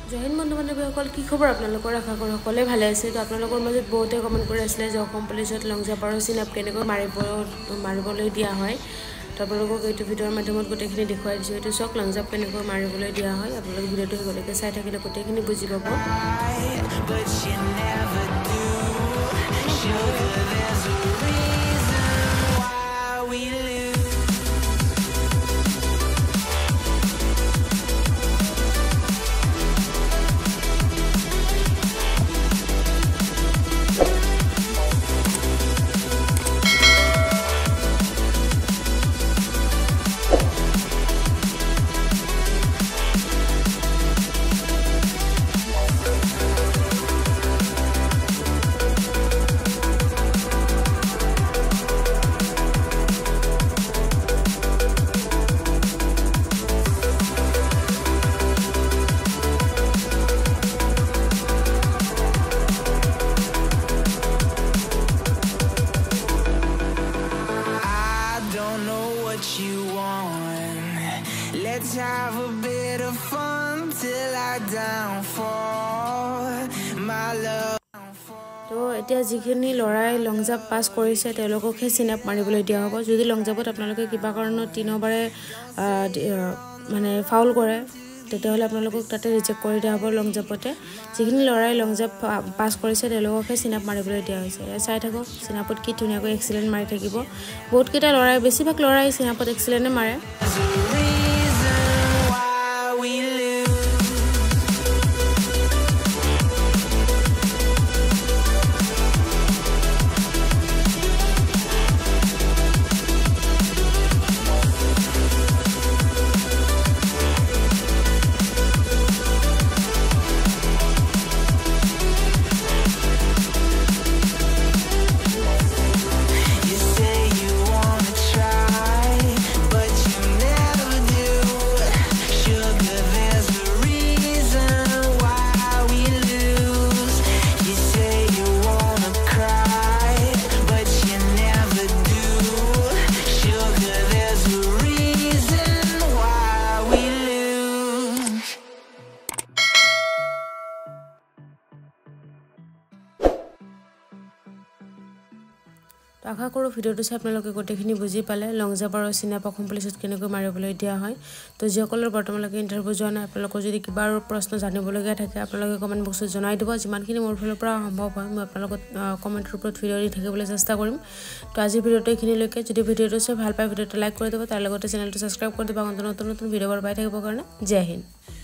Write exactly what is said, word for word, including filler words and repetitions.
join বন্ধু বান্ধৱীসকল কি খবৰ আপোনালোকৰ আশা কৰোঁ সকলোৱে ভালে আছে তো আপোনালোকৰ মাজত বহুতে কমেন্ট কৰি আছিলে যে অসম পুলিচত লং জাম্প আৰু চিন আপ কেনেকৈ মাৰিব মাৰিবলৈ দিয়া হয় তো আপোনালোকক এইটো ভিডিঅ'ৰ মাধ্যমত গোটেইখিনি দেখুৱাই দিছোঁ এইটো চক লং জাম্প কেনেকৈ মাৰিবলৈ দিয়া হয় আপোনালোক ভিডিঅ'টো গলৈকে চাই থাকিলে গোটেইখিনি বুজি পাব Let's have a bit of fun till I downfall my love তো এতিয়া যিখিনি লৰাই লং জাম্প পাস কৰিছে তেওঁলোককহে চিন আপ মাৰিবলৈ দিয়া হ'ব যদি লং জাম্পত আপোনালোকে কিবা কাৰণত তিনিবাৰে মানে ফাউল কৰে তেতিয়াহ'লে আপোনালোকক তাতে ৰিজেক্ট কৰি দিয়া হ'ব লং জাম্পতে যিখিনি লৰাই লং জাম্প পাস কৰিছে তেওঁলোককহে চিন আপ মাৰিবলৈ দিয়া হৈছে চাই থাকক চিন আপত কি ধুনীয়াকৈ এক্সিলেণ্ট মাৰি থাকিব বহুত কেইটা লৰাই বেছিভাগ লৰাই চিন আপত এক্সিলেণ্টে মাৰে আশা কৰোঁ ভিডিঅ'টো চাই আপোনালোকে গোটেইখিনি বুজি পালে লং জাম্প আৰু চিন আপ অসম পুলিচত কেনেকৈ মাৰিবলৈ দিয়া হয় তো যিসকলৰ বৰ্তমানলৈকে ইণ্টাৰভিউ যোৱা নাই আপোনালোকৰ যদি কিবা আৰু প্ৰশ্ন জানিবলগীয়া থাকে আপোনালোকে কমেণ্ট বক্সত জনাই দিব যিমানখিনি মোৰ ফালৰ পৰা সম্ভৱ হয় মই আপোনালোকক কমেণ্টৰ ওপৰত ভিডিঅ' দি থাকিবলৈ চেষ্টা কৰিম তো আজি ভিডিঅ'টো এইখিনিলৈকে যদি ভিডিঅ'টো চাই ভাল পায় ভিডিঅ'টো লাইক কৰি দিব তাৰ লগতে চেনেলটো ছাবস্ক্ৰাইব কৰি দিব নতুন নতুন ভিডিঅ'বোৰ পাই থাকিবৰ কাৰণে জয় হিন্দ